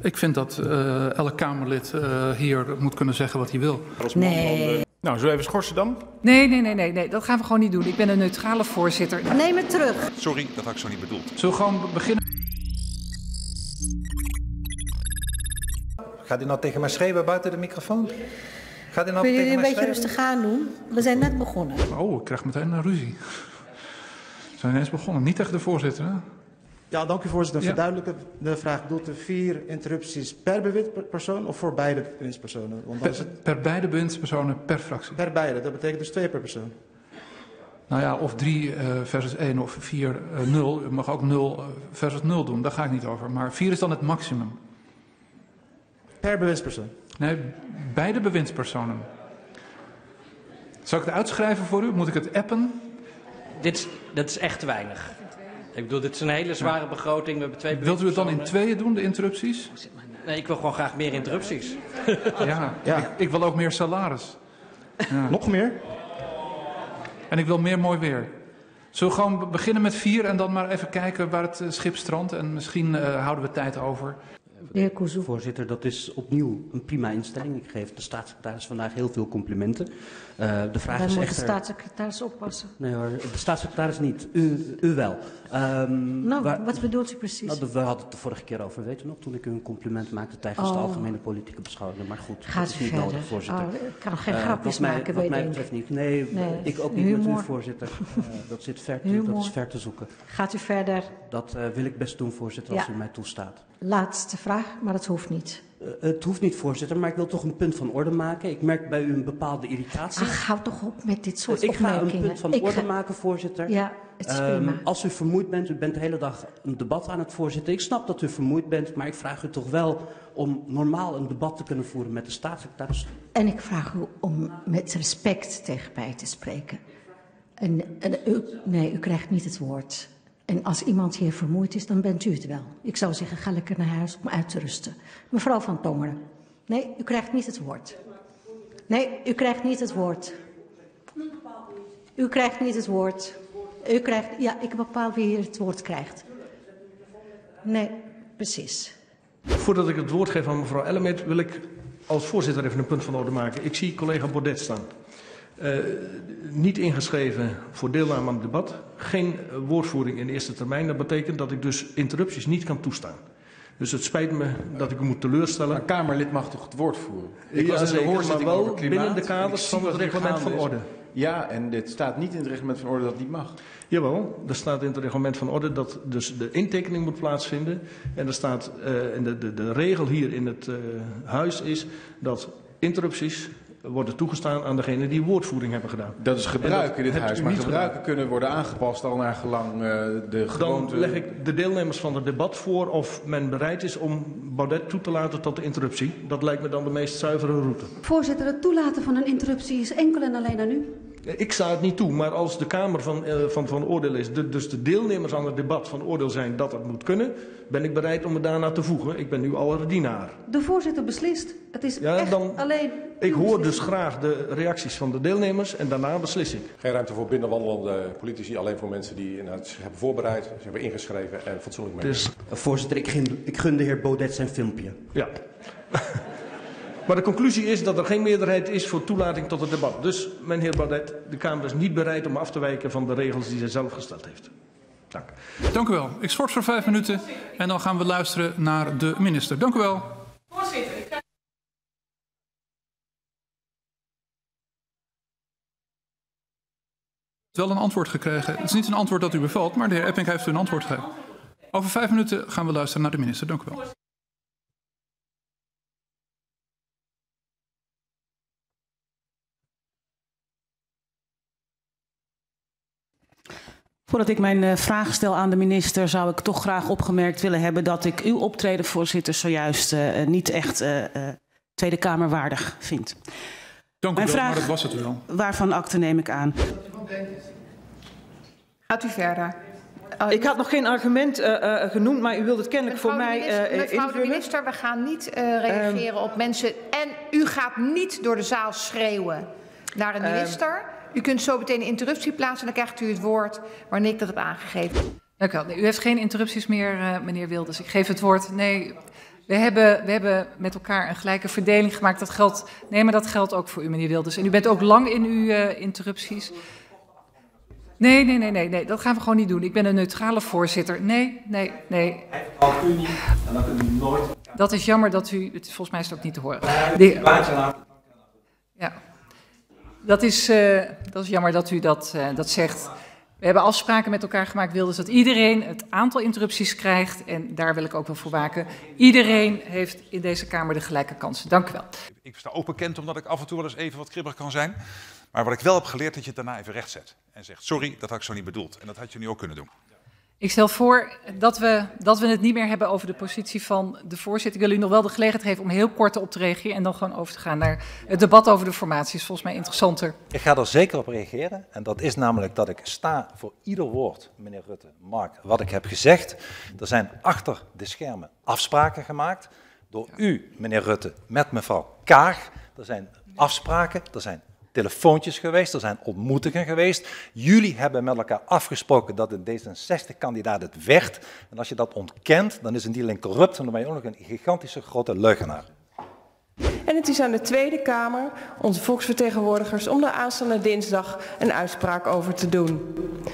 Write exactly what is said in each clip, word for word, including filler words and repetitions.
Ik vind dat uh, elk Kamerlid uh, hier moet kunnen zeggen wat hij wil. Nee. Nou, zullen we even schorsen dan? Nee, nee, nee, nee, nee, dat gaan we gewoon niet doen. Ik ben een neutrale voorzitter. Neem het terug. Sorry, dat had ik zo niet bedoeld. Zullen we gewoon beginnen? Gaat u nou tegen mij schreeuwen buiten de microfoon? Gaat u nou Kun je tegen een mij beetje schreeuwen? rustig aan doen? We zijn net begonnen. Oh, ik krijg meteen een ruzie. We zijn ineens begonnen. Niet tegen de voorzitter, hè? Ja, dank u voorzitter. Ja. Verduidelijken de vraag. Bedoelt u vier interrupties per bewindspersoon of voor beide bewindspersonen? Want dan is Per, het per beide bewindspersonen per fractie. per beide. Dat betekent dus twee per persoon. Nou ja, of drie uh, versus één of vier uh, nul. U mag ook nul versus nul doen. Daar ga ik niet over. Maar vier is dan het maximum. Per bewindspersoon. Nee, beide bewindspersonen. Zal ik het uitschrijven voor u? Moet ik het appen? Dit is, dat is echt te weinig. Ik bedoel, dit is een hele zware ja. begroting. We hebben twee Wilt u het dan in tweeën doen, de interrupties? Nee, ik wil gewoon graag meer interrupties. Ja, ja. Ik, ik wil ook meer salaris. Ja. Nog meer? En ik wil meer mooi weer. Zullen we gewoon beginnen met vier en dan maar even kijken waar het schip strandt? En misschien uh, houden we tijd over. De heer Kuzu. Voorzitter, dat is opnieuw een prima instelling. Ik geef de staatssecretaris vandaag heel veel complimenten. Uh, de vraag Dan is moet echter... de staatssecretaris oppassen. Nee hoor, de staatssecretaris niet. U, u wel. Um, nou, waar... wat bedoelt u precies? Nou, we hadden het de vorige keer over, weet u nog, toen ik u een compliment maakte tijdens oh. de algemene politieke beschouwing. Maar goed, Gaat dat is u niet verder? nodig, voorzitter. Oh, ik kan geen uh, grapjes mij, maken, wat weet mij ik. betreft niet. Nee, nee, ik ook niet humor. met u, voorzitter. Uh, dat zit ver te, dat is ver te zoeken. Gaat u verder? Dat uh, wil ik best doen, voorzitter, als ja. u mij toestaat. Laatste vraag, maar dat hoeft niet. Uh, het hoeft niet, voorzitter, maar ik wil toch een punt van orde maken. Ik merk bij u een bepaalde irritatie. Ach, houd toch op met dit soort ik opmerkingen. Ik ga een punt van ik orde ga... maken, voorzitter. Ja, het is um, prima. Als u vermoeid bent, u bent de hele dag een debat aan het voorzitten. Ik snap dat u vermoeid bent, maar ik vraag u toch wel om normaal een debat te kunnen voeren met de staatssecretaris. En ik vraag u om met respect tegen mij te spreken. En, en u, nee, u krijgt niet het woord. En als iemand hier vermoeid is, dan bent u het wel. Ik zou zeggen, ga lekker naar huis om uit te rusten. Mevrouw Van Tongeren. Nee, u krijgt niet het woord. Nee, u krijgt niet het woord. U krijgt niet het woord. U krijgt, ja, ik bepaal wie hier het woord krijgt. Nee, precies. Voordat ik het woord geef aan mevrouw Ellemeet, wil ik als voorzitter even een punt van orde maken. Ik zie collega Baudet staan. Uh, niet ingeschreven voor deelname aan het debat. Geen uh, woordvoering in eerste termijn. Dat betekent dat ik dus interrupties niet kan toestaan. Dus het spijt me dat ik u moet teleurstellen. Een Kamerlid mag toch het woord voeren? Ik ja, was zeker, maar wel binnen de kaders van het reglement van orde. Ja, en dit staat niet in het reglement van orde dat het niet mag. Jawel, er staat in het reglement van orde dat dus de intekening moet plaatsvinden. En er staat, uh, en de, de, de regel hier in het uh, huis is dat interrupties worden toegestaan aan degenen die woordvoering hebben gedaan. Dat is gebruik dat in dit huis, maar gebruiken gedaan. kunnen worden aangepast al naar gelang uh, de gewoonte. Dan leg ik de deelnemers van het debat voor of men bereid is om Baudet toe te laten tot de interruptie. Dat lijkt me dan de meest zuivere route. Voorzitter, het toelaten van een interruptie is enkel en alleen aan u. Ik sta het niet toe, maar als de Kamer van, uh, van, van oordeel is, de, dus de deelnemers aan het debat van oordeel zijn dat het moet kunnen, ben ik bereid om me daarna te voegen. Ik ben nu al dienaar. De voorzitter beslist. Het is ja, echt dan, alleen Ik hoor dus graag de reacties van de deelnemers en daarna beslis ik. Geen ruimte voor binnenwandelende politici, alleen voor mensen die zich hebben voorbereid, zich hebben ingeschreven en fatsoenlijk mee. Dus, voorzitter, ik gun, ik gun de heer Baudet zijn filmpje. Ja. Maar de conclusie is dat er geen meerderheid is voor toelating tot het debat. Dus, meneer Baudet, de Kamer is niet bereid om af te wijken van de regels die zij zelf gesteld heeft. Dank. Dank u wel. Ik schort voor vijf minuten en dan gaan we luisteren naar de minister. Dank u wel. Voorzitter. Wel een antwoord gekregen. Het is niet een antwoord dat u bevalt, maar de heer Eppink heeft u een antwoord gegeven. Over vijf minuten gaan we luisteren naar de minister. Dank u wel. Voordat ik mijn uh, vraag stel aan de minister, zou ik toch graag opgemerkt willen hebben dat ik uw optreden, voorzitter, zojuist uh, niet echt uh, uh, Tweede Kamer waardig vind. Dank u mijn wel, vraag, maar dat was het wel. Waarvan akte neem ik aan. Gaat u verder. Uh, ik had nog geen argument uh, uh, genoemd, maar u wilt het kennelijk mevrouw voor mij minister, uh, Mevrouw invullen. de minister, we gaan niet uh, reageren um, op mensen. En u gaat niet door de zaal schreeuwen naar een minister. Um, u kunt zo meteen een interruptie plaatsen en dan krijgt u het woord wanneer ik dat heb aangegeven. Dank u wel. Nee, u heeft geen interrupties meer, uh, meneer Wilders. Ik geef het woord. Nee, We hebben, we hebben met elkaar een gelijke verdeling gemaakt. Dat geldt, nee, maar dat geldt ook voor u, meneer Wilders. En u bent ook lang in uw uh, interrupties. Nee, nee, nee, nee, nee, dat gaan we gewoon niet doen. Ik ben een neutrale voorzitter. Nee, nee, nee. Als u niet, en dan kunt u nooit... Dat is jammer dat u... Het, volgens mij is het ook niet te horen. De, ja. Dat is, uh, dat is jammer dat u dat, uh, dat zegt. We hebben afspraken met elkaar gemaakt, Wilders, dat iedereen het aantal interrupties krijgt. En daar wil ik ook wel voor waken. Iedereen heeft in deze Kamer de gelijke kansen. Dank u wel. Ik sta ook bekend omdat ik af en toe wel eens even wat kribbig kan zijn. Maar wat ik wel heb geleerd, dat je het daarna even rechtzet. En zegt, sorry, dat had ik zo niet bedoeld. En dat had je nu ook kunnen doen. Ik stel voor dat we, dat we het niet meer hebben over de positie van de voorzitter. Ik wil u nog wel de gelegenheid geven om heel kort op te reageren en dan gewoon over te gaan naar het debat over de formatie. Is volgens mij interessanter. Ik ga er zeker op reageren. En dat is namelijk dat ik sta voor ieder woord, meneer Rutte, Mark, wat ik heb gezegd. Er zijn achter de schermen afspraken gemaakt door u, meneer Rutte, met mevrouw Kaag. Er zijn afspraken, er zijn telefoontjes geweest, er zijn ontmoetingen geweest. Jullie hebben met elkaar afgesproken dat een D zesenzestig-kandidaat het werd. En als je dat ontkent, dan is het niet alleen corrupt, maar dan ben je ook nog een gigantische grote leugenaar. En het is aan de Tweede Kamer, onze volksvertegenwoordigers, om daar aanstaande dinsdag een uitspraak over te doen.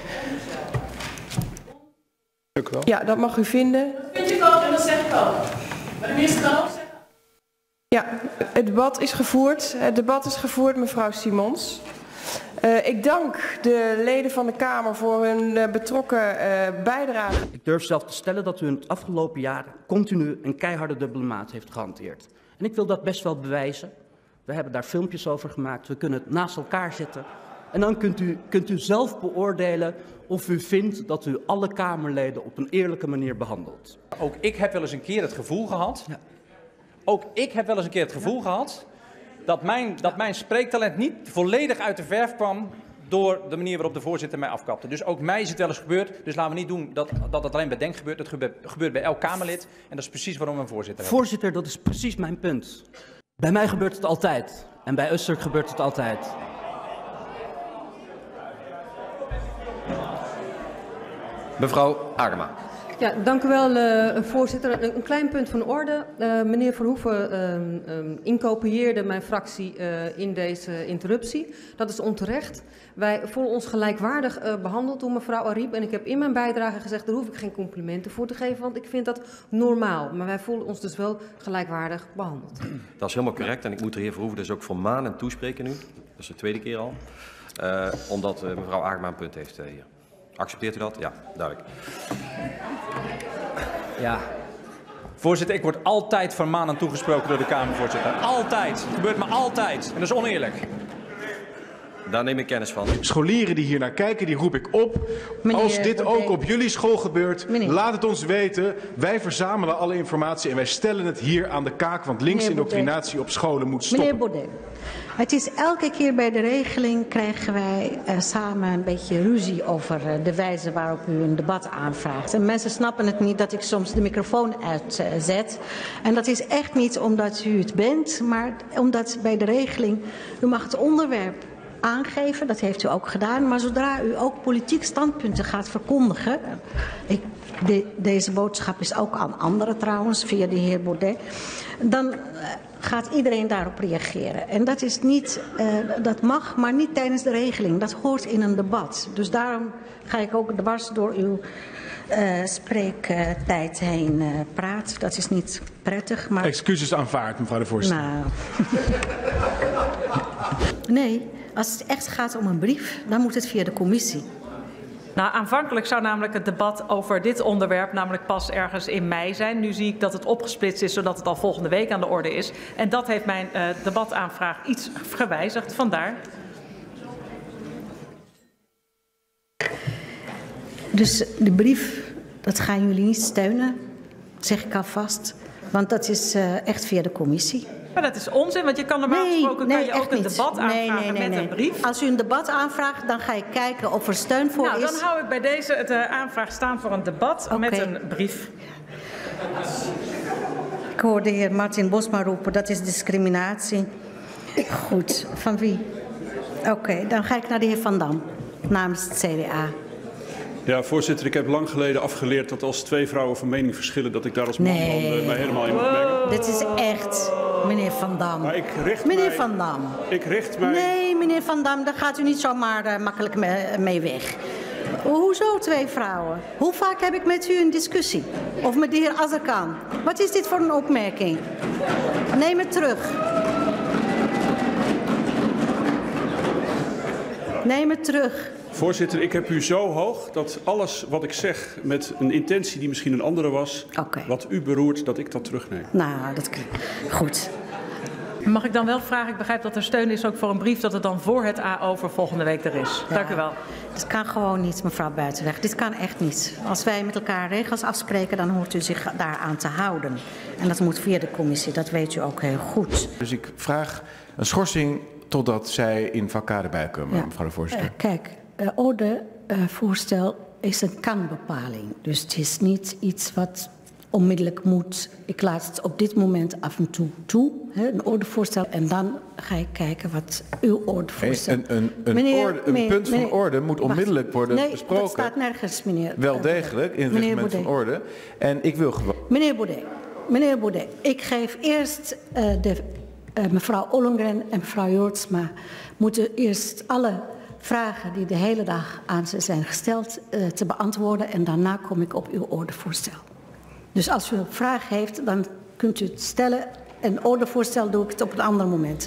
Dank u wel. Ja, dat mag u vinden. Vind ik ook, en dat zeg ik ook. Maar de minister kan ook zeggen. Ja, het debat is gevoerd. Het debat is gevoerd, mevrouw Simons. Uh, ik dank de leden van de Kamer voor hun uh, betrokken uh, bijdrage. Ik durf zelf te stellen dat u in het afgelopen jaar continu een keiharde dubbele maat heeft gehanteerd. En ik wil dat best wel bewijzen. We hebben daar filmpjes over gemaakt. We kunnen het naast elkaar zetten. En dan kunt u, kunt u zelf beoordelen of u vindt dat u alle Kamerleden op een eerlijke manier behandelt. Ook ik heb wel eens een keer het gevoel gehad... Ja. Ook ik heb wel eens een keer het gevoel ja. gehad dat mijn, dat mijn spreektalent niet volledig uit de verf kwam door de manier waarop de voorzitter mij afkapte. Dus ook mij is het wel eens gebeurd. Dus laten we niet doen dat dat het alleen bij Denk gebeurt. Het gebeurt, gebeurt bij elk Kamerlid. En dat is precies waarom we een voorzitter hebben. Voorzitter, dat is precies mijn punt. Bij mij gebeurt het altijd. En bij Usturk gebeurt het altijd. Mevrouw Agema. Ja, dank u wel, uh, voorzitter. Een, een klein punt van orde. Uh, meneer Verhoeven uh, um, incopieerde mijn fractie uh, in deze interruptie. Dat is onterecht. Wij voelen ons gelijkwaardig uh, behandeld door mevrouw Ariep. En ik heb in mijn bijdrage gezegd, daar hoef ik geen complimenten voor te geven, want ik vind dat normaal. Maar wij voelen ons dus wel gelijkwaardig behandeld. Dat is helemaal correct. En ik moet de heer Verhoeven dus ook voor maanden toespreken nu. Dat is de tweede keer al. Uh, omdat uh, mevrouw Agema een punt heeft uh, hier. Accepteert u dat? Ja, duidelijk. Ja. Voorzitter, ik word altijd van maanden toegesproken door de Kamervoorzitter. Altijd. Het gebeurt me altijd. En dat is oneerlijk. Daar neem ik kennis van. Scholieren die hier naar kijken, die roep ik op. Meneer, als dit ook meneer. op jullie school gebeurt, meneer. laat het ons weten. Wij verzamelen alle informatie en wij stellen het hier aan de kaak. Want linksindoctrinatie op scholen moet stoppen. Meneer Baudet, het is elke keer bij de regeling krijgen wij uh, samen een beetje ruzie over uh, de wijze waarop u een debat aanvraagt. En mensen snappen het niet dat ik soms de microfoon uitzet. Uh, en dat is echt niet omdat u het bent, maar omdat bij de regeling u mag het onderwerp aangeven, dat heeft u ook gedaan. Maar zodra u ook politiek standpunten gaat verkondigen, ik, de, deze boodschap is ook aan anderen trouwens, via de heer Baudet, dan uh, gaat iedereen daarop reageren. En dat is niet, uh, dat mag, maar niet tijdens de regeling. Dat hoort in een debat. Dus daarom ga ik ook dwars door uw uh, spreektijd heen uh, praten. Dat is niet prettig, maar... Excuses aanvaard, mevrouw de voorzitter. Nou. Nee. Als het echt gaat om een brief, dan moet het via de commissie. Nou, aanvankelijk zou namelijk het debat over dit onderwerp namelijk pas ergens in mei zijn. Nu zie ik dat het opgesplitst is, zodat het al volgende week aan de orde is. En dat heeft mijn uh, debataanvraag iets gewijzigd, vandaar. Dus de brief, dat gaan jullie niet steunen, zeg ik alvast. Want dat is uh, echt via de commissie. Maar dat is onzin, want je kan normaal nee, gesproken nee, kan je ook een niet. debat aanvragen nee, nee, nee, met nee. een brief. Als u een debat aanvraagt, dan ga ik kijken of er steun voor nou, is. Dan hou ik bij deze het uh, aanvraag staan voor een debat okay. met een brief. Ik hoor de heer Martin Bosma roepen, dat is discriminatie. Goed, van wie? Oké, okay, dan ga ik naar de heer Van Dam, namens het C D A. Ja, voorzitter, ik heb lang geleden afgeleerd dat als twee vrouwen van mening verschillen, dat ik daar als man Nee. dan uh, mij helemaal in moet mengen. Dit is echt, meneer Van Dam. Maar ik richt meneer mij- Van Dam. Ik richt mij... Nee, meneer Van Dam, daar gaat u niet zomaar uh, makkelijk mee, mee weg. Hoezo twee vrouwen? Hoe vaak heb ik met u een discussie? Of met de heer Azarkan? Wat is dit voor een opmerking? Neem het terug. Neem het terug. Voorzitter, ik heb u zo hoog dat alles wat ik zeg met een intentie die misschien een andere was, okay. wat u beroert, dat ik dat terugneem. Nou, dat goed. Mag ik dan wel vragen, ik begrijp dat er steun is ook voor een brief, dat het dan voor het A O voor volgende week er is. Ja, Dank u wel. Dat kan gewoon niet, mevrouw Buitenweg. Dit kan echt niet. Als wij met elkaar regels afspreken, dan hoort u zich daaraan te houden. En dat moet via de commissie, dat weet u ook heel goed. Dus ik vraag een schorsing totdat zij in vak K erbij komen, ja. mevrouw de voorzitter. Uh, kijk, uh, ordevoorstel uh, is een kanbepaling. Dus het is niet iets wat onmiddellijk moet. Ik laat het op dit moment af en toe toe, hè, een ordevoorstel. En dan ga ik kijken wat uw ordevoorstel... Een, een, een, meneer, orde, een meneer, punt van meneer, orde moet onmiddellijk wacht. worden nee, besproken. dat staat nergens, meneer. Wel degelijk, in het meneer reglement van Baudet. orde. En ik wil gewoon... Meneer Baudet, meneer Baudet, ik geef eerst uh, de, uh, mevrouw Ollongren en mevrouw Jortsma moeten eerst alle vragen die de hele dag aan ze zijn gesteld uh, te beantwoorden. En daarna kom ik op uw ordevoorstel. Dus als u een vraag heeft, dan kunt u het stellen. En ordevoorstel doe ik het op een ander moment.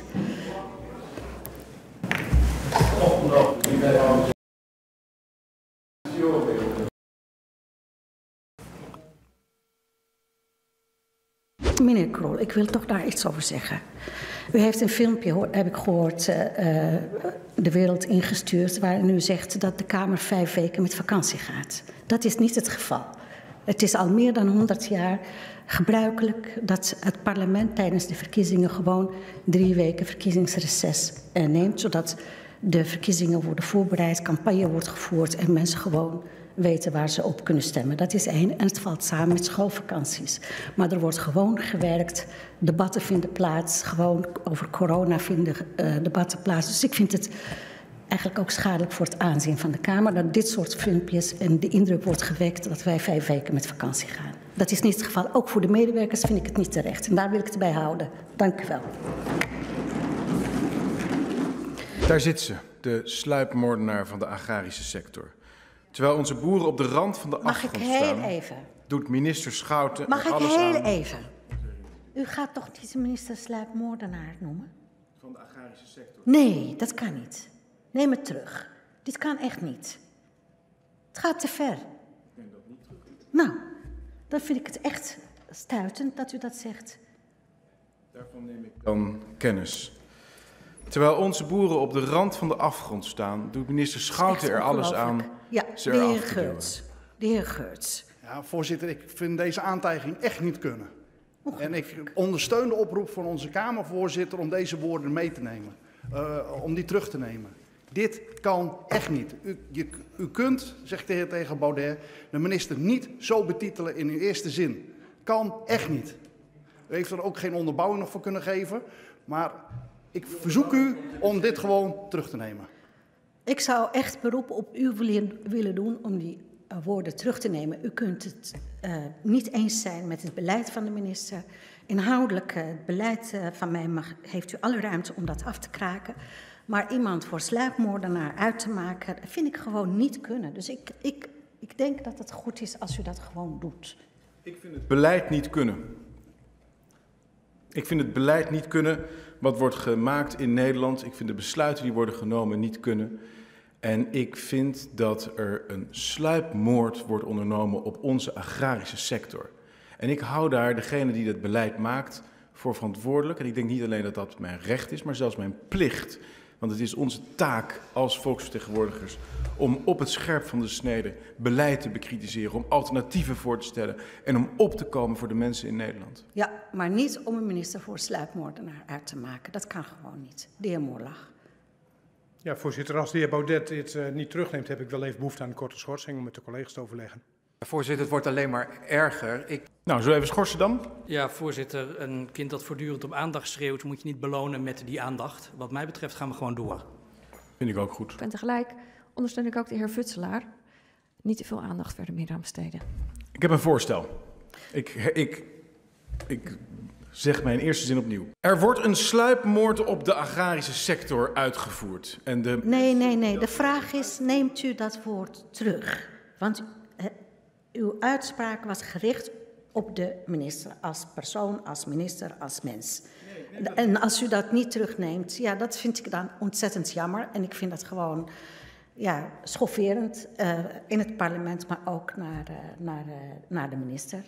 Meneer Krol, ik wil toch daar iets over zeggen. U heeft een filmpje, heb ik gehoord, uh, de wereld ingestuurd, waarin u zegt dat de Kamer vijf weken met vakantie gaat. Dat is niet het geval. Het is al meer dan honderd jaar gebruikelijk dat het parlement tijdens de verkiezingen gewoon drie weken verkiezingsreces neemt, zodat de verkiezingen worden voorbereid, campagne wordt gevoerd en mensen gewoon weten waar ze op kunnen stemmen. Dat is één. En het valt samen met schoolvakanties. Maar er wordt gewoon gewerkt. Debatten vinden plaats. Gewoon over corona vinden uh, debatten plaats. Dus ik vind het eigenlijk ook schadelijk voor het aanzien van de Kamer dat dit soort filmpjes en de indruk wordt gewekt dat wij vijf weken met vakantie gaan. Dat is niet het geval. Ook voor de medewerkers vind ik het niet terecht. En daar wil ik het bij houden. Dank u wel. Daar zit ze, de sluipmoordenaar van de agrarische sector. Terwijl onze boeren op de rand van de Mag afgrond ik heel staan, even? doet minister Schouten Mag er ik alles heel aan. even? U gaat toch niet de minister sluipmoordenaar noemen? Van de agrarische sector. Nee, dat kan niet. Neem het terug. Dit kan echt niet. Het gaat te ver. Neem dat niet terug. Nou, dan vind ik het echt stuitend dat u dat zegt. Daarvan neem ik dan kennis. Terwijl onze boeren op de rand van de afgrond staan, doet minister Schouten er alles aan Ja, ze de eraf heer te duwen. Geurts. De heer Geurts. Ja, voorzitter, ik vind deze aantijging echt niet kunnen. En ik ondersteun de oproep van onze Kamervoorzitter om deze woorden mee te nemen. Uh, om die terug te nemen. Dit kan echt niet. U, je, u kunt, zegt de heer tegen Baudet, de minister niet zo betitelen in uw eerste zin. Kan echt niet. U heeft er ook geen onderbouwing nog voor kunnen geven. Maar ik verzoek u om dit gewoon terug te nemen. Ik zou echt beroep op u willen, willen doen om die uh, woorden terug te nemen. U kunt het uh, niet eens zijn met het beleid van de minister. Inhoudelijk, uh, het beleid uh, van mij mag, heeft u alle ruimte om dat af te kraken. Maar iemand voor sluipmoordenaar uit te maken, dat vind ik gewoon niet kunnen. Dus ik, ik, ik denk dat het goed is als u dat gewoon doet. Ik vind het beleid niet kunnen. Ik vind het beleid niet kunnen wat wordt gemaakt in Nederland. Ik vind de besluiten die worden genomen niet kunnen. En ik vind dat er een sluipmoord wordt ondernomen op onze agrarische sector. En ik hou daar degene die dat beleid maakt voor verantwoordelijk. En ik denk niet alleen dat dat mijn recht is, maar zelfs mijn plicht. Want het is onze taak als volksvertegenwoordigers om op het scherp van de snede beleid te bekritiseren, om alternatieven voor te stellen en om op te komen voor de mensen in Nederland. Ja, maar niet om een minister voor sluipmoordenaar uit te maken. Dat kan gewoon niet. De heer Moorlach. Ja, voorzitter, als de heer Baudet dit uh, niet terugneemt, heb ik wel even behoefte aan een korte schorsing om met de collega's te overleggen. Voorzitter, het wordt alleen maar erger. Ik... Nou, zullen we even schorsen dan? Ja, voorzitter, een kind dat voortdurend om aandacht schreeuwt, moet je niet belonen met die aandacht. Wat mij betreft gaan we gewoon door. Vind ik ook goed. En tegelijk ondersteun ik ook de heer Vutselaar. niet te veel aandacht verder meer aan besteden. Ik heb een voorstel. Ik, ik, ik zeg mijn eerste zin opnieuw. Er wordt een sluipmoord op de agrarische sector uitgevoerd. En de... Nee, nee, nee. De vraag is, neemt u dat woord terug? Want uh, uw uitspraak was gericht op de minister als persoon, als minister, als mens. En als u dat niet terugneemt, ja, dat vind ik dan ontzettend jammer. En ik vind dat gewoon ja, schofferend uh, in het parlement, maar ook naar, uh, naar, uh, naar de minister.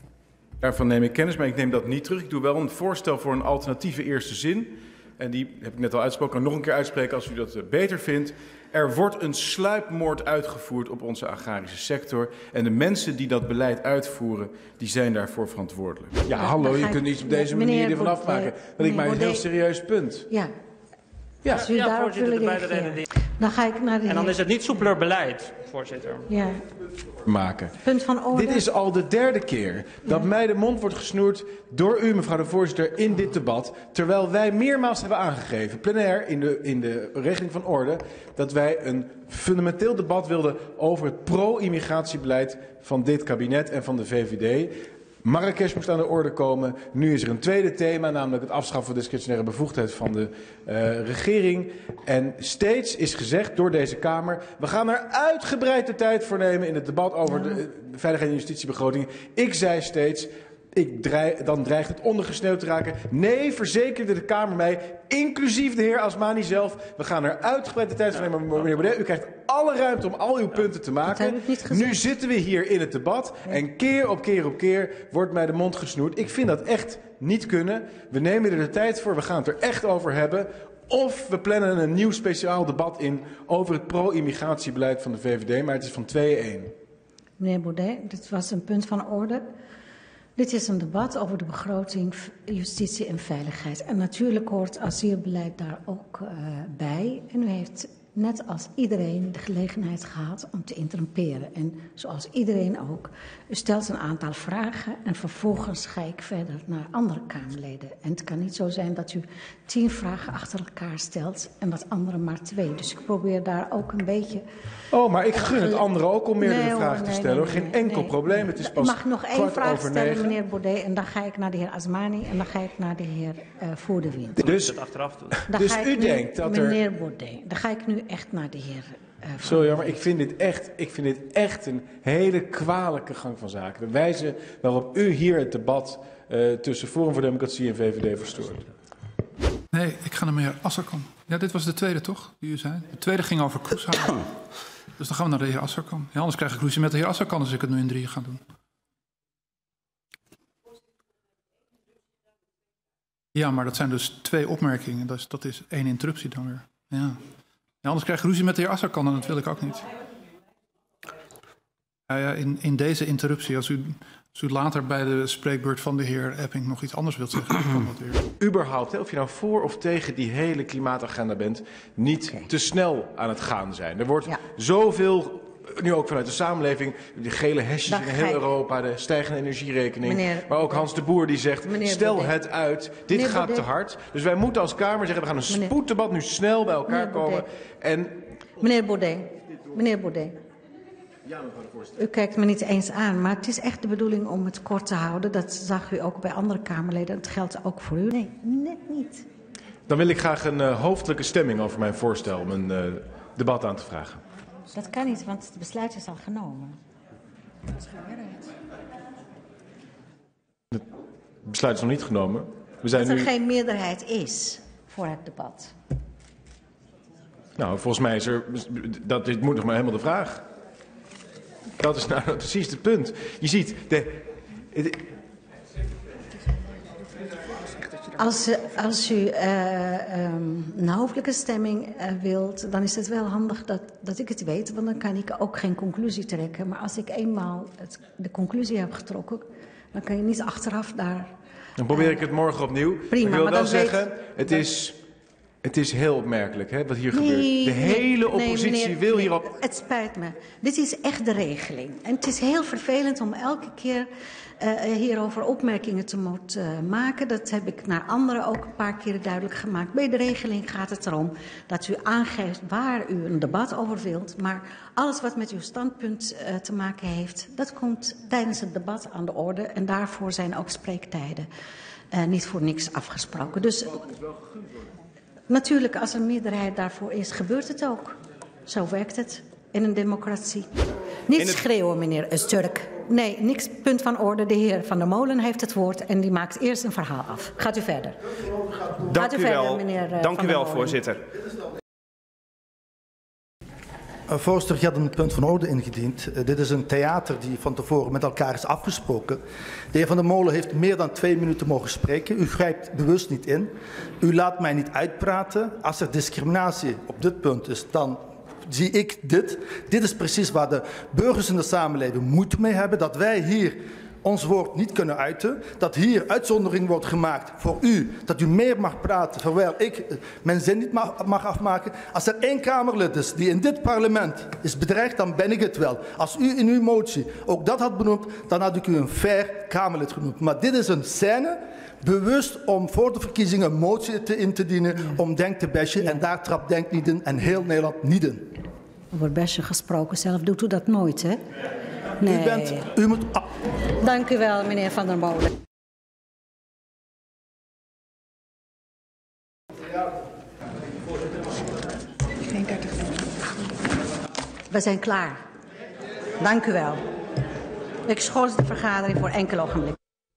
Daarvan neem ik kennis, maar ik neem dat niet terug. Ik doe wel een voorstel voor een alternatieve eerste zin. En die heb ik net al uitgesproken. Ik kan nog een keer uitspreken als u dat uh, beter vindt. Er wordt een sluipmoord uitgevoerd op onze agrarische sector. En de mensen die dat beleid uitvoeren, die zijn daarvoor verantwoordelijk. Ja, hallo, je kunt niet op deze manier ervan afmaken. Dat ik mij een heel serieus punt. Ja. Ja, Als u ja daarop voorzitter, de willen beide reageren. redenen. Dan ga ik naar de En dan heer. is het niet soepeler beleid, voorzitter. Ja. maken. Punt van orde. Dit is al de derde keer dat Ja. mij de mond wordt gesnoerd door u, mevrouw de voorzitter, in dit debat. Terwijl wij meermaals hebben aangegeven, plenair in de, in de regeling van orde, dat wij een fundamenteel debat wilden over het pro-immigratiebeleid van dit kabinet en van de V V D. Marrakesh moest aan de orde komen. Nu is er een tweede thema, namelijk het afschaffen van discretionaire bevoegdheid van de uh, regering. En steeds is gezegd door deze Kamer, we gaan er uitgebreid de tijd voor nemen in het debat over de, de veiligheid en justitiebegroting. Ik zei steeds, ik dreig, dan dreigt het ondergesneeuwd te raken. Nee, verzekerde de Kamer mij, inclusief de heer Asmani zelf, we gaan er uitgebreid de tijd voor nemen. Meneer Baudet, u krijgt alle ruimte om al uw punten te maken. Nu zitten we hier in het debat en keer op keer op keer wordt mij de mond gesnoerd. Ik vind dat echt niet kunnen. We nemen er de tijd voor, we gaan het er echt over hebben. Of we plannen een nieuw speciaal debat in over het pro-immigratiebeleid van de V V D, maar het is van twee-één. Meneer Baudet, dit was een punt van orde. Dit is een debat over de begroting, justitie en veiligheid. En natuurlijk hoort asielbeleid daar ook uh, bij. En u heeft net als iedereen de gelegenheid gehad om te interromperen. En zoals iedereen ook, u stelt een aantal vragen en vervolgens ga ik verder naar andere Kamerleden. En het kan niet zo zijn dat u tien vragen achter elkaar stelt en dat andere maar twee. Dus ik probeer daar ook een beetje... Oh, maar ik gun het anderen ook om meerdere nee, vragen hoor, te nee, stellen. nee, Geen nee, enkel nee, probleem. nee. Het is Ik pas mag nog één kwart vraag over stellen, negen. meneer Baudet, en dan ga ik naar de heer Asmani en dan ga ik naar de heer uh, Voerdewind. Dus, Dan dus ga ik u nu, denkt dat er... meneer Baudet, dan ga ik nu echt naar de heer uh, Sorry, maar ik vind, dit echt, ik vind dit echt een hele kwalijke gang van zaken. De wijze waarop u hier het debat uh, tussen Forum voor Democratie en V V D verstoort. Nee, ik ga naar meneer Asserkan. Ja, dit was de tweede toch, die u zei? De tweede ging over Kroeshout. Dus dan gaan we naar de heer Asserkan. Ja, anders krijg ik ruzie met de heer Asserkan als ik het nu in drieën ga doen. Ja, maar dat zijn dus twee opmerkingen. Dat is, dat is één interruptie dan weer. Ja. Ja, anders krijg ik ruzie met de heer Asserkan en dat wil ik ook niet. Ja, ja, in, in deze interruptie, als u, als u later bij de spreekbeurt van de heer Epping nog iets anders wilt zeggen, dan kan dat weer. Überhaupt, hè, of je nou voor of tegen die hele klimaatagenda bent, niet okay. te snel aan het gaan zijn. Er wordt ja. zoveel, nu ook vanuit de samenleving, die gele hesjes in heel Europa, de stijgende energierekening. Meneer, maar ook Hans de Boer die zegt, stel Baudet. het uit, dit meneer gaat Baudet. te hard. Dus wij moeten als Kamer zeggen, we gaan een meneer. spoeddebat nu snel bij elkaar meneer komen. En... Meneer Baudet, meneer Baudet. Ja, mevrouw de voorzitter. U kijkt me niet eens aan, maar het is echt de bedoeling om het kort te houden. Dat zag u ook bij andere Kamerleden. Dat geldt ook voor u. Nee, net niet. Dan wil ik graag een uh, hoofdelijke stemming over mijn voorstel om een uh, debat aan te vragen. Dat kan niet, want het besluit is al genomen. Het besluit is nog niet genomen. We zijn dat er nu... geen meerderheid is voor het debat. Nou, volgens mij is er... Dat, dit moet nog maar helemaal de vraag. Dat is nou precies het punt. Je ziet, de, de, Als, als u uh, um, een hoofdelijke stemming uh, wilt, dan is het wel handig dat, dat ik het weet, want dan kan ik ook geen conclusie trekken. Maar als ik eenmaal het, de conclusie heb getrokken, dan kan je niet achteraf daar... Dan probeer uh, ik het morgen opnieuw. Prima, ik wil maar wel dan zeggen, weet, het is... Het is heel opmerkelijk hè, wat hier Nee, gebeurt. De hele nee, oppositie nee, meneer, wil nee, hierop... Het spijt me. Dit is echt de regeling. En het is heel vervelend om elke keer uh, hierover opmerkingen te moeten uh, maken. Dat heb ik naar anderen ook een paar keer duidelijk gemaakt. Bij de regeling gaat het erom dat u aangeeft waar u een debat over wilt. Maar alles wat met uw standpunt uh, te maken heeft, dat komt tijdens het debat aan de orde. En daarvoor zijn ook spreektijden uh, niet voor niks afgesproken. Dus natuurlijk, als er een meerderheid daarvoor is, gebeurt het ook. Zo werkt het in een democratie. Niet het... schreeuwen, meneer Sturk. Nee, niks, punt van orde. De heer Van der Molen heeft het woord en die maakt eerst een verhaal af. Gaat u verder. Dank Gaat u, u verder, wel, meneer uh, Dank Van u wel, der Molen. voorzitter. Uh, voorzitter, je had een punt van orde ingediend. Uh, dit is een theater die van tevoren met elkaar is afgesproken. De heer Van der Molen heeft meer dan twee minuten mogen spreken. U grijpt bewust niet in. U laat mij niet uitpraten. Als er discriminatie op dit punt is, dan zie ik dit. Dit is precies waar de burgers in de samenleving moeite mee hebben. Dat wij hier ons woord niet kunnen uiten. Dat hier uitzondering wordt gemaakt voor u. Dat u meer mag praten, terwijl ik mijn zin niet mag, mag afmaken. Als er één Kamerlid is die in dit parlement is bedreigd, dan ben ik het wel. Als u in uw motie ook dat had benoemd, dan had ik u een fair Kamerlid genoemd. Maar dit is een scène, bewust om voor de verkiezingen een motie te in te dienen, om Denk te bashen. Ja. En daar trapt Denk niet in en heel Nederland niet in. Over bashen gesproken, zelf doet u dat nooit, hè? Nee. U bent, u moet... Ah. Dank u wel, meneer Van der Molen. Geen dertig minuten. We zijn klaar. Dank u wel. Ik schors de vergadering voor enkele ogenblikken.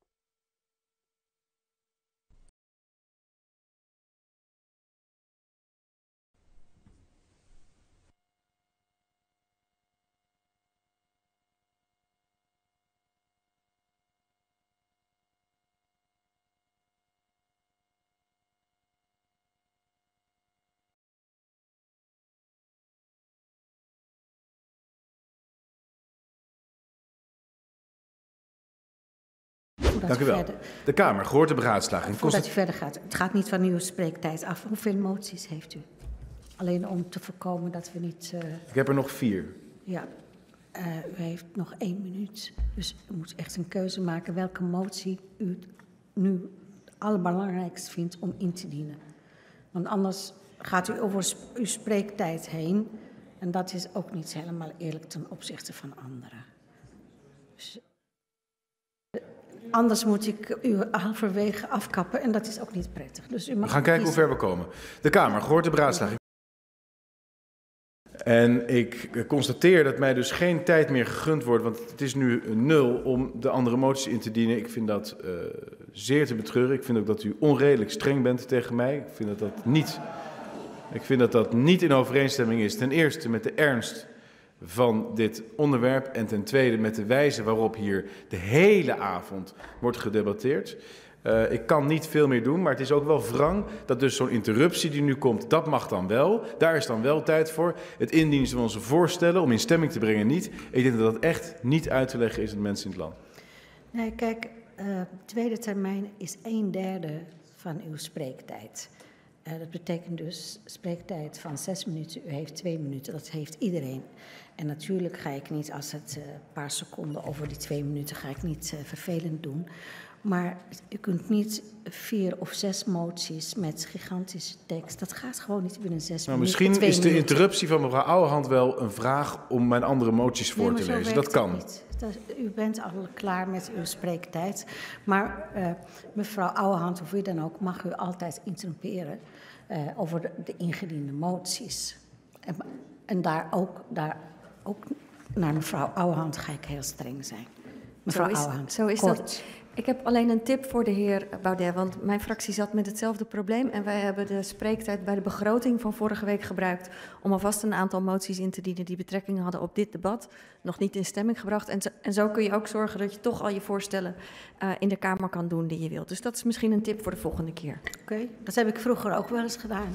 Dank u wel. De Kamer, gehoord de beraadslaging. Voordat u verder gaat, het gaat niet van uw spreektijd af. Hoeveel moties heeft u? Alleen om te voorkomen dat we niet... Uh... Ik heb er nog vier. Ja, uh, u heeft nog één minuut. Dus u moet echt een keuze maken welke motie u nu het allerbelangrijkst vindt om in te dienen. Want anders gaat u over sp uw spreektijd heen. En dat is ook niet helemaal eerlijk ten opzichte van anderen. Dus... Anders moet ik u halverwege afkappen en dat is ook niet prettig. Dus u mag we gaan kijken hoe ver we komen. De Kamer, gehoord de beraadslaging. En ik constateer dat mij dus geen tijd meer gegund wordt, want het is nu een nul om de andere moties in te dienen. Ik vind dat uh, zeer te betreuren. Ik vind ook dat u onredelijk streng bent tegen mij. Ik vind dat dat niet, ik vind dat dat niet in overeenstemming is. Ten eerste met de ernst van dit onderwerp en ten tweede met de wijze waarop hier de hele avond wordt gedebatteerd. Uh, ik kan niet veel meer doen, maar het is ook wel wrang dat dus zo'n interruptie die nu komt, dat mag dan wel. Daar is dan wel tijd voor. Het indienen van onze voorstellen om in stemming te brengen niet. Ik denk dat dat echt niet uit te leggen is aan de mensen in het land. Nee, kijk, uh, tweede termijn is een derde van uw spreektijd. Uh, dat betekent dus spreektijd van zes minuten. U heeft twee minuten, dat heeft iedereen. En natuurlijk ga ik niet, als het een uh, paar seconden over die twee minuten, ga ik niet uh, vervelend doen. Maar u kunt niet vier of zes moties met gigantische tekst. Dat gaat gewoon niet binnen zes nou, minuten. Misschien is de minuten. interruptie van mevrouw Ouwehand wel een vraag om mijn andere moties voor nee, te lezen. Dat kan. Niet. Dat, u bent al klaar met uw spreektijd. Maar uh, mevrouw Ouwehand, of wie dan ook, mag u altijd interrumperen uh, over de, de ingediende moties. En, en daar, ook, daar ook naar mevrouw Ouwehand ga ik heel streng zijn. Mevrouw Zo is, Ouwehand, zo is kort. dat. Ik heb alleen een tip voor de heer Baudet, want mijn fractie zat met hetzelfde probleem en wij hebben de spreektijd bij de begroting van vorige week gebruikt om alvast een aantal moties in te dienen die betrekking hadden op dit debat, nog niet in stemming gebracht. En zo, en zo kun je ook zorgen dat je toch al je voorstellen uh, in de Kamer kan doen die je wilt. Dus dat is misschien een tip voor de volgende keer. Oké, okay, dat heb ik vroeger ook wel eens gedaan.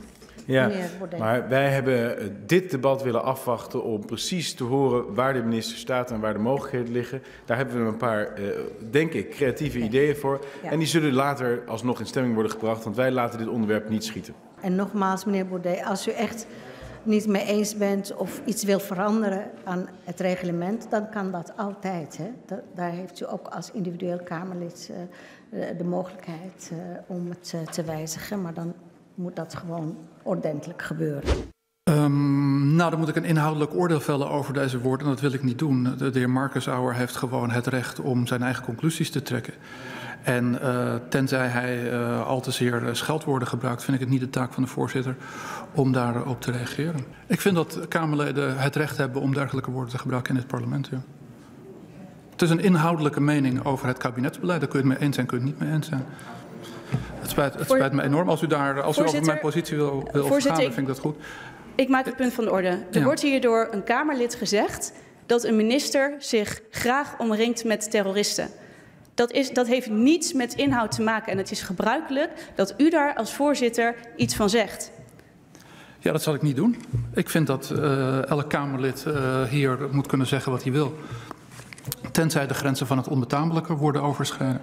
Ja, meneer Baudet. maar wij hebben uh, dit debat willen afwachten om precies te horen waar de minister staat en waar de mogelijkheden liggen. Daar hebben we een paar, uh, denk ik, creatieve ja. ideeën voor. Ja. En die zullen later alsnog in stemming worden gebracht, want wij laten dit onderwerp niet schieten. En nogmaals, meneer Baudet, als u echt niet mee eens bent of iets wil veranderen aan het reglement, dan kan dat altijd. Hè? Da daar heeft u ook als individueel Kamerlid uh, de mogelijkheid uh, om het uh, te wijzigen, maar dan moet dat gewoon ordentelijk gebeuren. Um, nou, dan moet ik een inhoudelijk oordeel vellen over deze woorden. En dat wil ik niet doen. De, de heer Marcusauer heeft gewoon het recht om zijn eigen conclusies te trekken. En uh, tenzij hij uh, al te zeer scheldwoorden gebruikt, vind ik het niet de taak van de voorzitter om daarop te reageren. Ik vind dat Kamerleden het recht hebben om dergelijke woorden te gebruiken in dit parlement. Ja. Het is een inhoudelijke mening over het kabinetsbeleid. Daar kun je het mee eens zijn, kun je het niet mee eens zijn. Het spijt, het spijt me enorm. Als u, daar, als u over mijn positie wil, wil vergaan, dan vind ik dat goed. Ik maak het punt van de orde. Er ja. wordt hier door een Kamerlid gezegd dat een minister zich graag omringt met terroristen. Dat, is, dat heeft niets met inhoud te maken. En het is gebruikelijk dat u daar als voorzitter iets van zegt. Ja, dat zal ik niet doen. Ik vind dat uh, elk Kamerlid uh, hier moet kunnen zeggen wat hij wil. Tenzij de grenzen van het onbetamelijke worden overschreden.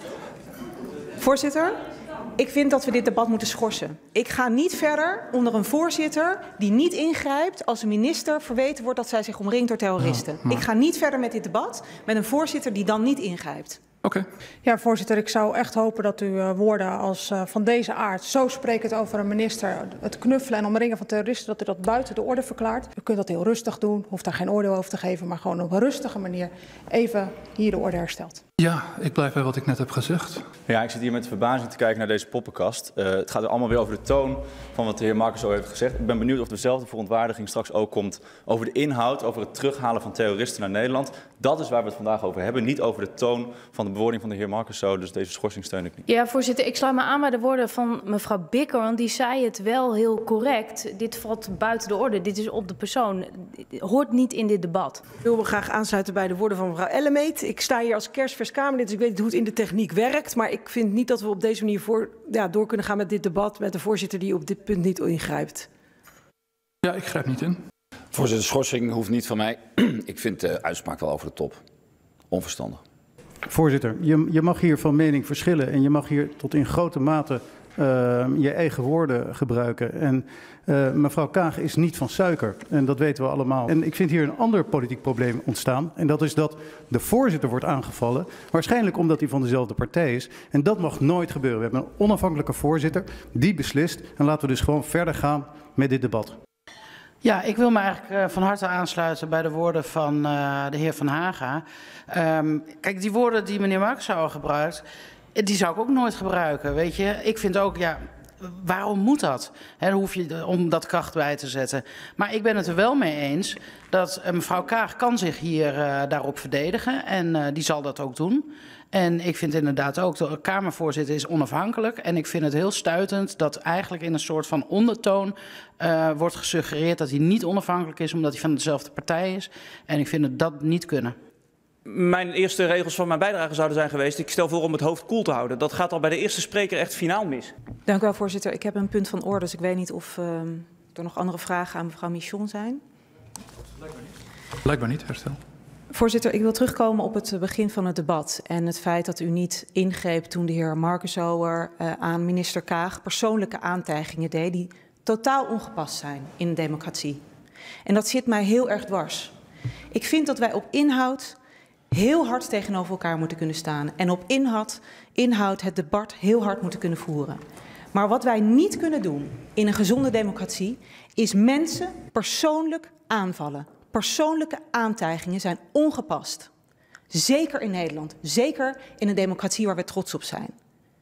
Voorzitter, ik vind dat we dit debat moeten schorsen. Ik ga niet verder onder een voorzitter die niet ingrijpt als een minister verweten wordt dat zij zich omringt door terroristen. Ja, maar... Ik ga niet verder met dit debat met een voorzitter die dan niet ingrijpt. Oké. Okay. Ja, voorzitter, ik zou echt hopen dat u uh, woorden als uh, van deze aard, zo sprekend over een minister, het knuffelen en omringen van terroristen, dat u dat buiten de orde verklaart. U kunt dat heel rustig doen, hoeft daar geen oordeel over te geven, maar gewoon op een rustige manier even hier de orde herstelt. Ja, ik blijf bij wat ik net heb gezegd. Ja, ik zit hier met verbazing te kijken naar deze poppenkast. Uh, het gaat er allemaal weer over de toon van wat de heer Marcus zo heeft gezegd. Ik ben benieuwd of dezelfde verontwaardiging straks ook komt over de inhoud, over het terughalen van terroristen naar Nederland. Dat is waar we het vandaag over hebben, niet over de toon van de bewoording van de heer Marcus zo. Dus deze schorsing steun ik niet. Ja, voorzitter, ik sluit me aan bij de woorden van mevrouw Bikker, want die zei het wel heel correct. Dit valt buiten de orde, dit is op de persoon. Het hoort niet in dit debat. Ik wil me graag aansluiten bij de woorden van mevrouw Ellemeet. Ik sta hier als kerstvers Kamerlid, dus ik weet niet hoe het in de techniek werkt. Maar ik vind niet dat we op deze manier voor, ja, door kunnen gaan met dit debat met een voorzitter die op dit punt niet ingrijpt. Ja, ik grijp niet in. Voorzitter, schorsing hoeft niet van mij. Ik vind de uitspraak wel over de top. Onverstandig. Voorzitter, je, je mag hier van mening verschillen en je mag hier tot in grote mate uh, je eigen woorden gebruiken. En uh, mevrouw Kaag is niet van suiker en dat weten we allemaal. En ik vind hier een ander politiek probleem ontstaan en dat is dat de voorzitter wordt aangevallen, waarschijnlijk omdat hij van dezelfde partij is. En dat mag nooit gebeuren. We hebben een onafhankelijke voorzitter die beslist en laten we dus gewoon verder gaan met dit debat. Ja, ik wil me eigenlijk uh, van harte aansluiten bij de woorden van uh, de heer Van Haga. Um, kijk, die woorden die meneer Marcusauer gebruikt, die zou ik ook nooit gebruiken, weet je. Ik vind ook, ja, waarom moet dat? He, dan hoef je om dat kracht bij te zetten. Maar ik ben het er wel mee eens dat uh, mevrouw Kaag kan zich hier uh, daarop verdedigen en uh, die zal dat ook doen. En ik vind inderdaad ook, de Kamervoorzitter is onafhankelijk. En ik vind het heel stuitend dat eigenlijk in een soort van ondertoon uh, wordt gesuggereerd dat hij niet onafhankelijk is omdat hij van dezelfde partij is. En ik vind het dat niet kunnen. Mijn eerste regels van mijn bijdrage zouden zijn geweest, ik stel voor om het hoofd koel te houden. Dat gaat al bij de eerste spreker echt finaal mis. Dank u wel, voorzitter. Ik heb een punt van orde, dus ik weet niet of uh, er nog andere vragen aan mevrouw Michon zijn. Blijkbaar niet. Blijkbaar niet, herstel. Voorzitter, ik wil terugkomen op het begin van het debat en het feit dat u niet ingreep toen de heer Marcusauer uh, aan minister Kaag persoonlijke aantijgingen deed die totaal ongepast zijn in een democratie. En dat zit mij heel erg dwars. Ik vind dat wij op inhoud heel hard tegenover elkaar moeten kunnen staan en op inhoud, inhoud het debat heel hard moeten kunnen voeren. Maar wat wij niet kunnen doen in een gezonde democratie is mensen persoonlijk aanvallen. Persoonlijke aantijgingen zijn ongepast. Zeker in Nederland. Zeker in een democratie waar we trots op zijn.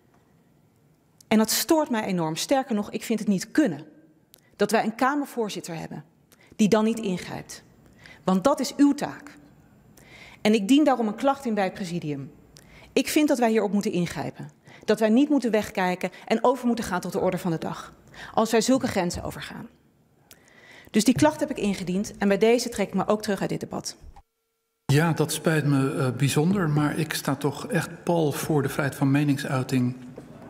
En dat stoort mij enorm. Sterker nog, ik vind het niet kunnen. Dat wij een Kamervoorzitter hebben die dan niet ingrijpt. Want dat is uw taak. En ik dien daarom een klacht in bij het presidium. Ik vind dat wij hierop moeten ingrijpen. Dat wij niet moeten wegkijken en over moeten gaan tot de orde van de dag. Als wij zulke grenzen overgaan. Dus die klacht heb ik ingediend en bij deze trek ik me ook terug uit dit debat. Ja, dat spijt me uh, bijzonder, maar ik sta toch echt pal voor de vrijheid van meningsuiting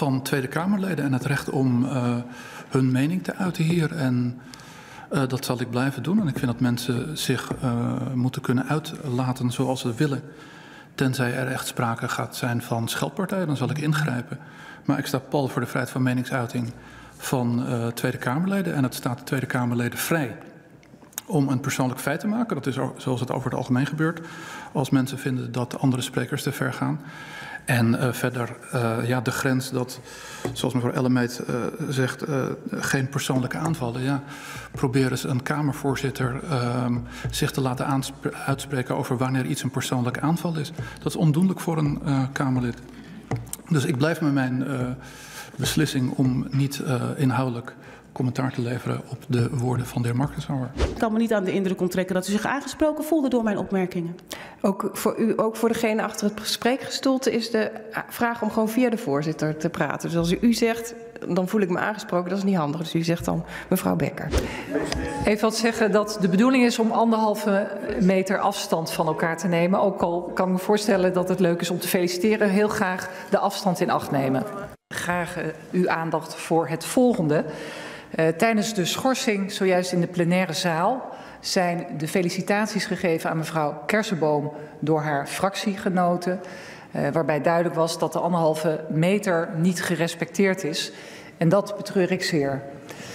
van Tweede Kamerleden en het recht om uh, hun mening te uiten hier. En uh, dat zal ik blijven doen. En ik vind dat mensen zich uh, moeten kunnen uitlaten zoals ze willen. Tenzij er echt sprake gaat zijn van scheldpartijen, dan zal ik ingrijpen. Maar ik sta pal voor de vrijheid van meningsuiting van uh, Tweede Kamerleden. En het staat de Tweede Kamerleden vrij om een persoonlijk feit te maken. Dat is zoals het over het algemeen gebeurt. Als mensen vinden dat andere sprekers te ver gaan. En uh, verder, uh, ja, de grens dat, zoals mevrouw Ellemeet uh, zegt, uh, geen persoonlijke aanvallen. Ja, probeer eens een Kamervoorzitter uh, zich te laten uitspreken over wanneer iets een persoonlijke aanval is. Dat is ondoenlijk voor een uh, Kamerlid. Dus ik blijf met mijn uh, beslissing om niet uh, inhoudelijk commentaar te leveren op de woorden van de heer Markensauer. Ik kan me niet aan de indruk onttrekken dat u zich aangesproken voelde door mijn opmerkingen. Ook voor u, ook voor degene achter het spreekgestoelte is de vraag om gewoon via de voorzitter te praten. Dus als u u zegt, dan voel ik me aangesproken, dat is niet handig. Dus u zegt dan mevrouw Bekker. Even wat zeggen dat de bedoeling is om anderhalve meter afstand van elkaar te nemen. Ook al kan ik me voorstellen dat het leuk is om te feliciteren. Heel graag de afstand in acht nemen. Graag uh, uw aandacht voor het volgende. Uh, tijdens de schorsing, zojuist in de plenaire zaal, zijn de felicitaties gegeven aan mevrouw Kersenboom door haar fractiegenoten. Uh, waarbij duidelijk was dat de anderhalve meter niet gerespecteerd is. En dat betreur ik zeer.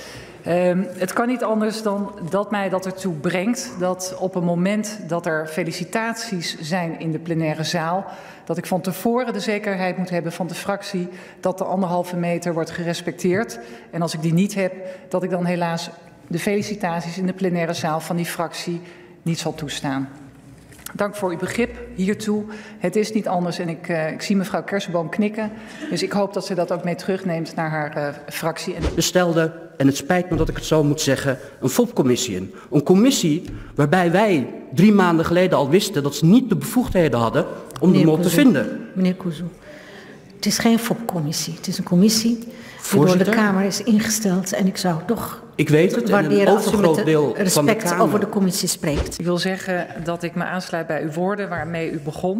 Uh, het kan niet anders dan dat mij dat ertoe brengt dat op een moment dat er felicitaties zijn in de plenaire zaal, dat ik van tevoren de zekerheid moet hebben van de fractie dat de anderhalve meter wordt gerespecteerd. En als ik die niet heb, dat ik dan helaas de felicitaties in de plenaire zaal van die fractie niet zal toestaan. Dank voor uw begrip hiertoe. Het is niet anders en ik, uh, ik zie mevrouw Kersenboom knikken. Dus ik hoop dat ze dat ook mee terugneemt naar haar uh, fractie. We stelden, en het spijt me dat ik het zo moet zeggen, een F O P-commissie in. Een commissie waarbij wij drie maanden geleden al wisten dat ze niet de bevoegdheden hadden om de mol te vinden. Meneer Kuzu, het is geen F O P-commissie. Het is een commissie die door de Kamer is ingesteld. En ik zou toch ik weet het, waarderen als u met respect de over de commissie spreekt. Ik wil zeggen dat ik me aansluit bij uw woorden waarmee u begon.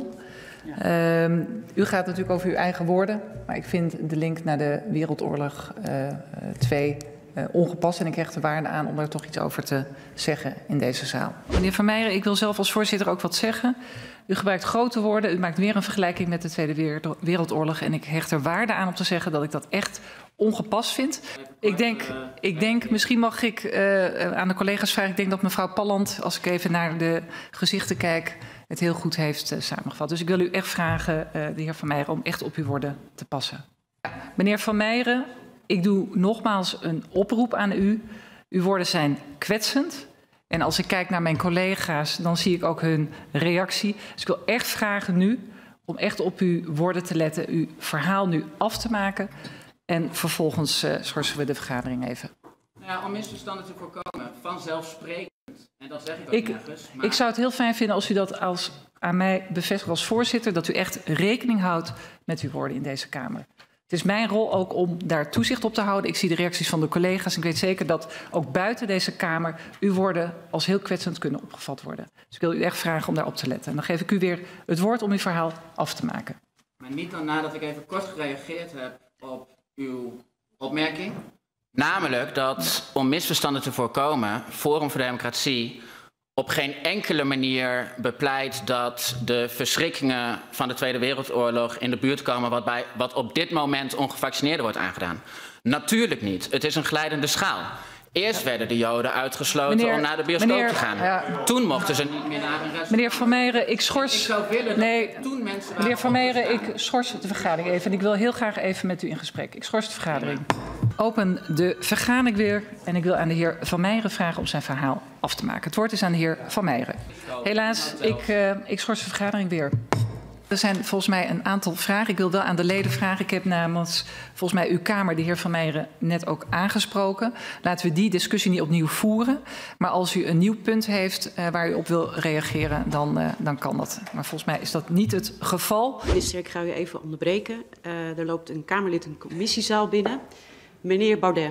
Ja. Um, u gaat natuurlijk over uw eigen woorden, maar ik vind de link naar de Wereldoorlog uh, twee uh, ongepast. En ik hecht er waarde aan om daar toch iets over te zeggen in deze zaal. Meneer Van Meijeren, ik wil zelf als voorzitter ook wat zeggen. U gebruikt grote woorden, u maakt weer een vergelijking met de Tweede Wereldoorlog. En ik hecht er waarde aan om te zeggen dat ik dat echt ongepast vind. Ik denk, ik denk misschien mag ik uh, aan de collega's vragen, ik denk dat mevrouw Palland, als ik even naar de gezichten kijk, het heel goed heeft uh, samengevat. Dus ik wil u echt vragen, uh, de heer Van Meijeren, om echt op uw woorden te passen. Ja, meneer Van Meijeren, ik doe nogmaals een oproep aan u. Uw woorden zijn kwetsend. En als ik kijk naar mijn collega's, dan zie ik ook hun reactie. Dus ik wil echt vragen nu om echt op uw woorden te letten, uw verhaal nu af te maken. En vervolgens uh, schorsen we de vergadering even. Nou ja, om misverstanden te voorkomen, vanzelfsprekend. En dat zeg ik ook ik, nergens. Maar... Ik zou het heel fijn vinden als u dat als, aan mij bevestigt als voorzitter, dat u echt rekening houdt met uw woorden in deze Kamer. Het is mijn rol ook om daar toezicht op te houden. Ik zie de reacties van de collega's en ik weet zeker dat ook buiten deze Kamer uw woorden als heel kwetsend kunnen opgevat worden. Dus ik wil u echt vragen om daarop te letten. En dan geef ik u weer het woord om uw verhaal af te maken. Maar niet dan nadat ik even kort gereageerd heb op uw opmerking. Namelijk dat, om misverstanden te voorkomen, Forum voor Democratie op geen enkele manier bepleit dat de verschrikkingen van de Tweede Wereldoorlog in de buurt komen wat, bij, wat op dit moment ongevaccineerden wordt aangedaan. Natuurlijk niet. Het is een glijdende schaal. Eerst werden de Joden uitgesloten meneer, om naar de bioscoop meneer, te gaan. Ja. Toen mochten ze niet meer naar een restaurant. Meneer Van Meijeren, ik schors... Ik zou willen nee, dat toen mensen... Meneer Van Meijeren, ik schors de vergadering even. En ik wil heel graag even met u in gesprek. Ik schors de vergadering. Open de vergadering weer. En ik wil aan de heer Van Meijeren vragen om zijn verhaal af te maken. Het woord is aan de heer Van Meijeren. Helaas, ik, uh, ik schors de vergadering weer. Er zijn volgens mij een aantal vragen. Ik wil wel aan de leden vragen. Ik heb namens volgens mij uw Kamer, de heer Van Meijeren, net ook aangesproken. Laten we die discussie niet opnieuw voeren. Maar als u een nieuw punt heeft uh, waar u op wil reageren, dan, uh, dan kan dat. Maar volgens mij is dat niet het geval. Minister, ik ga u even onderbreken. Uh, er loopt een Kamerlid een commissiezaal binnen. Meneer Baudet.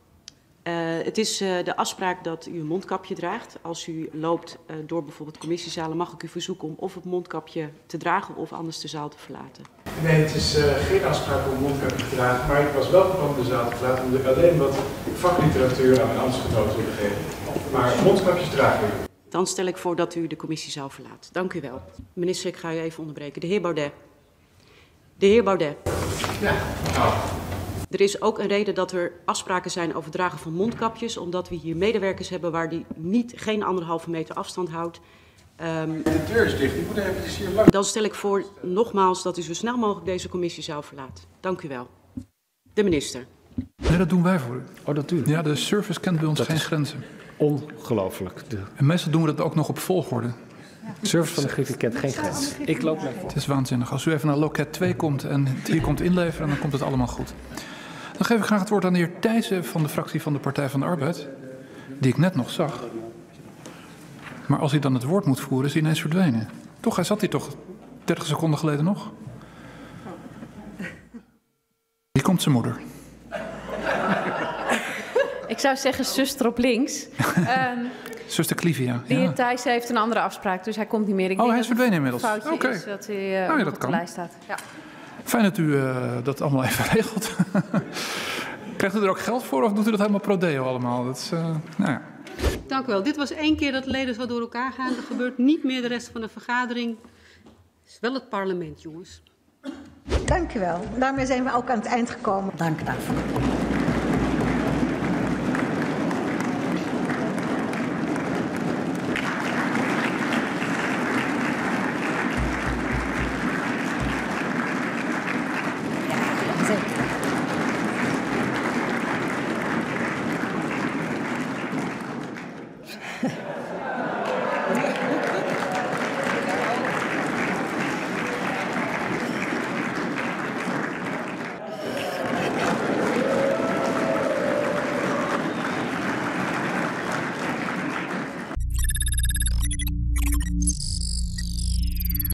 Uh, het is uh, de afspraak dat u een mondkapje draagt. Als u loopt uh, door bijvoorbeeld commissiezalen, mag ik u verzoeken om of het mondkapje te dragen of anders de zaal te verlaten. Nee, het is uh, geen afspraak om mondkapje te dragen, maar ik was wel van plan de zaal te laten omdat ik alleen wat vakliteratuur aan mijn ambtsgenoten wilde geven. Maar mondkapjes dragen. Dan stel ik voor dat u de commissie verlaat. Dank u wel. Minister, ik ga u even onderbreken. De heer Baudet. De heer Baudet. Ja. Nou. Er is ook een reden dat er afspraken zijn over het dragen van mondkapjes, omdat we hier medewerkers hebben waar die niet, geen anderhalve meter afstand houdt. Um, de deur is dicht, ik moet even hier lang. Dan stel ik voor nogmaals dat u zo snel mogelijk deze commissiezaal verlaat. Dank u wel. De minister. Nee, dat doen wij voor u. Oh, dat doet u? Ja, de service kent bij ons dat geen grenzen. Ongelooflijk. De... En meestal doen we dat ook nog op volgorde. De service van de Griffie kent geen grens. Ik loop naar voor. Het is waanzinnig. Als u even naar loket twee komt en het hier komt inleveren, dan komt het allemaal goed. Dan geef ik graag het woord aan de heer Thijssen van de fractie van de Partij van de Arbeid, die ik net nog zag. Maar als hij dan het woord moet voeren, is hij ineens verdwenen. Toch, hij zat hier toch dertig seconden geleden nog? Hier komt zijn moeder. Ik zou zeggen zuster op links. um, zuster Clivia. De heer ja. Thijssen heeft een andere afspraak, dus hij komt niet meer. Ik oh, hij is verdwenen inmiddels. Het foutje okay. is dat hij uh, oh, ja, dat op kan. de lijst staat. Ja. Fijn dat u uh, dat allemaal even regelt. Krijgt u er ook geld voor of doet u dat helemaal pro deo allemaal? Dat is, uh, nou ja. Dank u wel. Dit was één keer dat leden zo door elkaar gaan. Dat gebeurt niet meer de rest van de vergadering. Het is wel het parlement, jongens. Dank u wel. Daarmee zijn we ook aan het eind gekomen. Dank daarvoor.